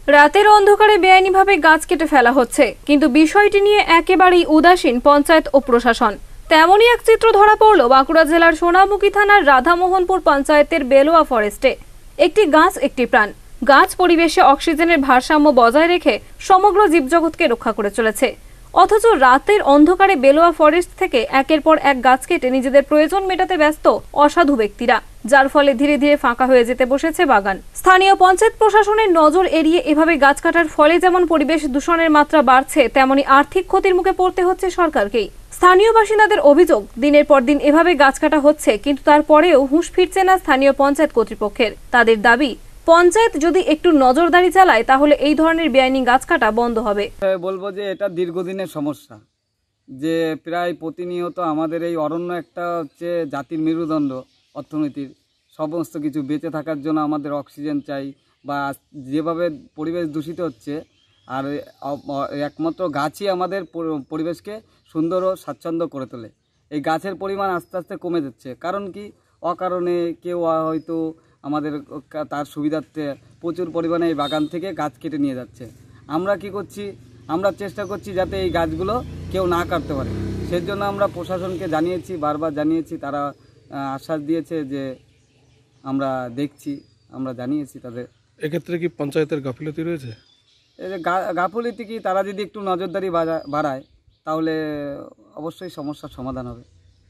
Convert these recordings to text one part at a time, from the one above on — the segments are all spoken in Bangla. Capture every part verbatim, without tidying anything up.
রাতের অন্ধকারে বেআইনিভাবে গাছ কেটে ফেলা হচ্ছে, কিন্তু বিষয়টি নিয়ে একেবারেই উদাসীন পঞ্চায়েত ও প্রশাসন। তেমনই এক চিত্র ধরা পড়ল বাঁকুড়া জেলার সোনামুখী থানার রাধামোহনপুর পঞ্চায়েতের বেলোয়া ফরেস্টে। একটি গাছ একটি প্রাণ। গাছ পরিবেশে অক্সিজেনের ভারসাম্য বজায় রেখে সমগ্র জীবজগৎকে রক্ষা করে চলেছে, অথচ রাতের অন্ধকারে বেলোয়া ফরেস্ট থেকে একের পর এক গাছ কেটে নিজেদের প্রয়োজন মেটাতে ব্যস্ত অসাধু ব্যক্তিরা, যার ফলে ধীরে ধীরে ফাঁকা হয়ে যেতে বসেছে বাগান। স্থানীয় পঞ্চায়েত প্রশাসনের নজর এড়িয়ে এভাবে গাছ কাটার ফলে যেমন পরিবেশ দূষণের মাত্রা বাড়ছে, তেমনি আর্থিক ক্ষতির মুখে পড়তে হচ্ছে সরকারকেই। স্থানীয় বাসিন্দাদের অভিযোগ, দিনের পর দিন এভাবে গাছ কাটা হচ্ছে, কিন্তু তারপরেও হুঁশ ফিরছে না স্থানীয় পঞ্চায়েত কর্তৃপক্ষের। তাদের দাবি, পঞ্চায়েত যদি একটু নজরদারি চালায় তাহলে এই ধরনের বেআইনি গাছ কাটা বন্ধ হবে। বলবো যে এটা দীর্ঘদিনের সমস্যা, যে প্রায় প্রতিনিয়ত আমাদের এই অরণ্য একটা হচ্ছে জাতির মেরুদণ্ড, অর্থনীতির সমস্ত কিছু বেঁচে থাকার জন্য আমাদের অক্সিজেন চাই, বা যেভাবে পরিবেশ দূষিত হচ্ছে, আর একমাত্র গাছই আমাদের পরিবেশকে সুন্দর ও স্বাচ্ছন্দ্য করে তোলে। এই গাছের পরিমাণ আস্তে আস্তে কমে যাচ্ছে। কারণ কি? অকারণে কেউ হয়তো আমাদের তার সুবিধার্থে প্রচুর পরিমাণে এই বাগান থেকে গাছ কেটে নিয়ে যাচ্ছে। আমরা কি করছি? আমরা চেষ্টা করছি যাতে এই গাছগুলো কেউ না কাটতে পারে। সেজন্য আমরা প্রশাসনকে জানিয়েছি, বারবার জানিয়েছি, তারা আশ্বাস দিয়েছে যে আমরা দেখছি, আমরা জানিয়েছি তাদের। এক্ষেত্রে কি পঞ্চায়েতের গাফিলতি রয়েছে? এই যে গাফিলতি কি, তারা যদি একটু নজরদারি বাড়ায় তাহলে অবশ্যই সমস্যার সমাধান হবে।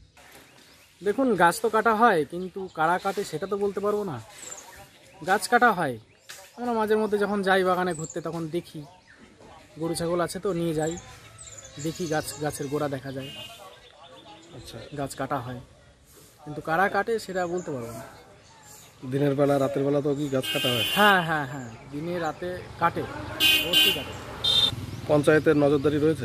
দেখুন, গাছ তো কাটা হয়, কিন্তু কারা কাটে সেটা তো বলতে পারবো না। গাছ কাটা হয়, আমরা মাঝে মধ্যে যখন যাই বাগানে ঘুরতে তখন দেখি, গরু ছাগল আছে তো নিয়ে যাই, দেখি গাছ গাছের গোড়া দেখা যায়। আচ্ছা, গাছ কাটা হয়, কিন্তু কারা কাটে সেটা বলতে পারবো না। দিনের বেলা রাতের বেলা তো কি গাছ কাটা হয়? হ্যাঁ হ্যাঁ হ্যাঁ দিনে রাতে কাটে, অবশ্যই কাটে। পঞ্চায়েতের নজরদারি রয়েছে?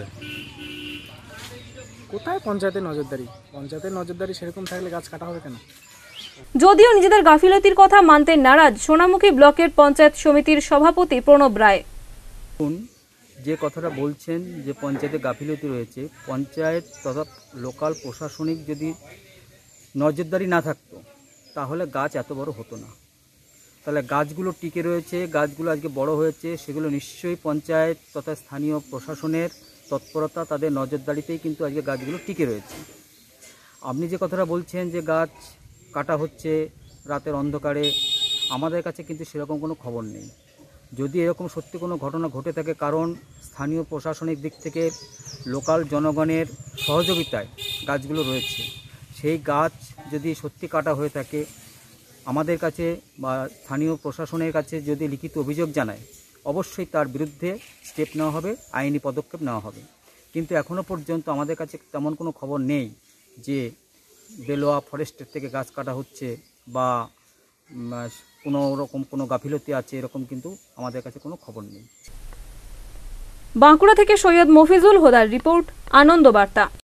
কোথায় পঞ্চায়েতের নজরদারি? পঞ্চায়েতের নজরদারি সেরকম থাকলে গাছ কাটা হবে কেন? যদিও নিজেদের গাফিলতির কথা মানতে নারাজ সোনামুখী ব্লকের পঞ্চায়েত সমিতির সভাপতি প্রণব রায়। যে কথাটা বলছেন যে পঞ্চায়েতে গাফিলতি রয়েছে, পঞ্চায়েত তথা লোকাল প্রশাসনিক যদি নজরদারি না থাকতো তাহলে গাছ এত বড় হতো না। তাহলে গাছগুলো টিকে রয়েছে, গাছগুলো আজকে বড় হয়েছে, সেগুলো নিশ্চয়ই পঞ্চায়েত তথা স্থানীয় প্রশাসনের তৎপরতা, তাদের নজরদারিতেই কিন্তু আজকে গাছগুলো টিকে রয়েছে। আপনি যে কথাটা বলছেন যে গাছ কাটা হচ্ছে রাতের অন্ধকারে, আমাদের কাছে কিন্তু সেরকম কোনো খবর নেই। যদি এরকম সত্যি কোনো ঘটনা ঘটে থাকে, কারণ স্থানীয় প্রশাসনিক দিক থেকে লোকাল জনগণের সহযোগিতায় গাছগুলো রয়েছে, সেই গাছ যদি সত্যি কাটা হয়ে থাকে, আমাদের কাছে বা স্থানীয় প্রশাসনের কাছে যদি লিখিত অভিযোগ জানায়, অবশ্যই তার বিরুদ্ধে স্টেপ নেওয়া হবে, আইনি পদক্ষেপ নেওয়া হবে। কিন্তু এখনও পর্যন্ত আমাদের কাছে তেমন কোনো খবর নেই যে বেলোয়া ফরেস্টের থেকে গাছ কাটা হচ্ছে বা কোনো রকম কোনো গাফিলতি আছে, এরকম কিন্তু আমাদের কাছে কোনো খবর নেই। বাঁকুড়া থেকে সৈয়দ মফিজুল হুদার রিপোর্ট, আনন্দ বার্তা।